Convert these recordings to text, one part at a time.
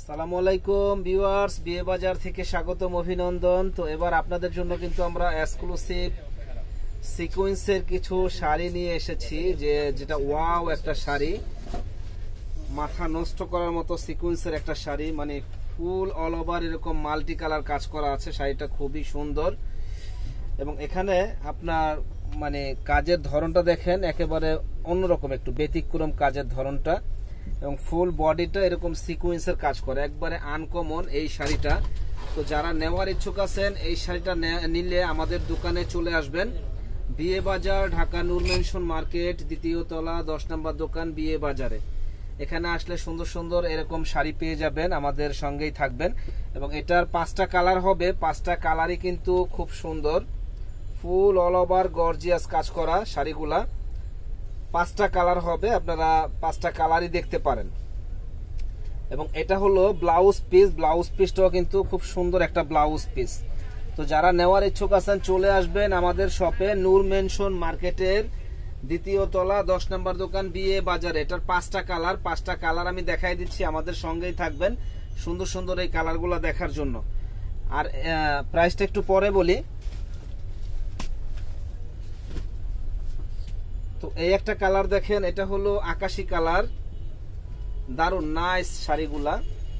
আসসালামু আলাইকুম ভিউয়ার্স, বিয়ে বাজার থেকে স্বাগতম, অভিনন্দন। তো এবার আপনাদের জন্য কিন্তু আমরা এক্সক্লুসিভ সিকোয়েন্সের কিছু শাড়ি নিয়ে এসেছি, যেটা ওয়াও একটা শাড়ি, মাথা নষ্ট করার মতো সিকোয়েন্সের একটা শাড়ি, মানে ফুল অল ওভার এরকম মাল্টি কালার কাজ করা আছে। শাড়িটা খুবই সুন্দর এবং এখানে আপনার মানে কাজের ধরনটা দেখেন, একেবারে অন্যরকম, একটু ব্যতিক্রম কাজের ধরনটা এবং ফুল বডিটা এরকম সিকোয়েন্সের কাজ করে, একবারে আনকমন এই শাড়িটা। তো যারা নেওয়ার ইচ্ছুক আছেন এই শাড়িটা নিলে আমাদের দোকানে চলে আসবেন, বিয়ে বাজার, ঢাকা নূর মেনশন মার্কেট, দ্বিতীয় তলা, 10 নম্বর দোকান, বিয়ে বাজারে। এখানে আসলে সুন্দর সুন্দর এরকম শাড়ি পেয়ে যাবেন, আমাদের সঙ্গেই থাকবেন। এবং এটার 5টা কালার হবে, 5টা কালারই কিন্তু খুব সুন্দর, ফুল অল ওভার গর্জিয়াস কাজ করা শাড়িগুলা। 5টা কালার হবে, আপনারা 5টা কালারই দেখতে পারেন। এবং এটা হলো ব্লাউজ পিস, ব্লাউজ পিসটাও কিন্তু খুব সুন্দর একটা ব্লাউজ পিস। তো যারা নেওয়ার ইচ্ছুক আছেন চলে আসবেন আমাদের শপে, নূর মেনশন মার্কেটের দ্বিতীয় তলা, 10 নম্বর দোকান, বিয়ে বাজারে। এটার 5টা কালার, 5টা কালার আমি দেখাই দিচ্ছি, আমাদের সঙ্গেই থাকবেন সুন্দর সুন্দর এই কালারগুলো দেখার জন্য। আর প্রাইসটা একটু পরে বলি। তো এই একটা কালার দেখেন, এটা হলো আকাশি কালার, দারুন নাইস শাড়িগুলা।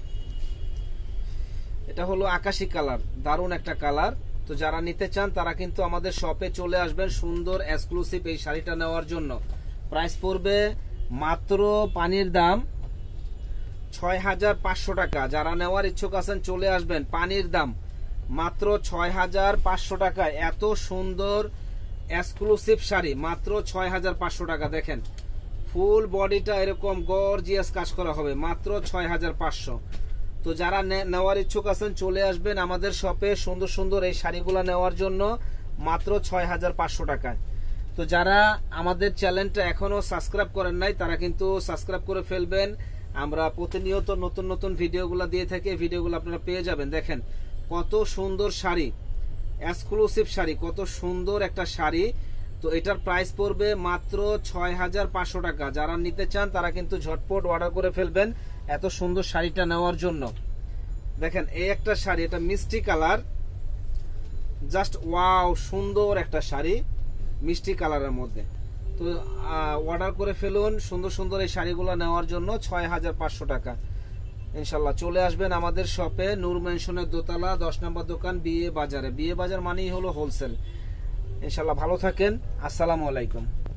এটা হলো আকাশি কালার, দারুন একটা কালার। তো যারা নিতে চান তারা কিন্তু আমাদের শপে চলে আসবেন সুন্দর এক্সক্লুসিভ এই শাড়িটা নেওয়ার জন্য। প্রাইস পড়বে মাত্র পানির দাম 6500 টাকা। যারা নেওয়ার ইচ্ছুক আছেন চলে আসবেন, পানির দাম মাত্র 6500 টাকায় এত সুন্দর এক্সক্লুসিভ শাড়ি, মাত্র 6500 টাকা। দেখেন ফুল বডিটা এরকম গর্জিয়াস কাজ করা হবে, মাত্র 6500। তো যারা নেওয়ার ইচ্ছুক আছেন চলে আসবেন আমাদের শপে সুন্দর সুন্দর এই শাড়িগুলো নেওয়ার জন্য, মাত্র 6500 টাকায়। তো যারা আমাদের চ্যানেলটা এখনো সাবস্ক্রাইব করেন নাই তারা কিন্তু সাবস্ক্রাইব করে ফেলবেন। আমরা প্রতিনিয়ত নতুন নতুন ভিডিওগুলো দিয়ে থাকি, ভিডিওগুলো আপনারা পেয়ে যাবেন। দেখেন কত সুন্দর শাড়ি, এক্সক্লুসিভ শাড়ি, কত সুন্দর একটা শাড়ি। তো এটার প্রাইস পড়বে মাত্র 6500 টাকা। যারা নিতে চান তারা কিন্তু ঝটপট অর্ডার করে ফেলবেন এত সুন্দর শাড়িটা নেওয়ার জন্য। দেখেন এই একটা শাড়ি, এটা মিষ্টি কালার, জাস্ট ওয়াও, সুন্দর একটা শাড়ি মিষ্টি কালারের মধ্যে। তো অর্ডার করে ফেলুন সুন্দর সুন্দর এই শাড়িগুলো নেওয়ার জন্য, 6500 টাকা। ইনশাল্লাহ চলে আসবেন আমাদের শপে, নূর মেনশনের দোতলা, 10 নম্বর দোকান, বিয়ে বাজারে। বিয়ে বাজার মানেই হলো হোলসেল। ইনশাল্লাহ ভালো থাকেন, আসসালামু আলাইকুম।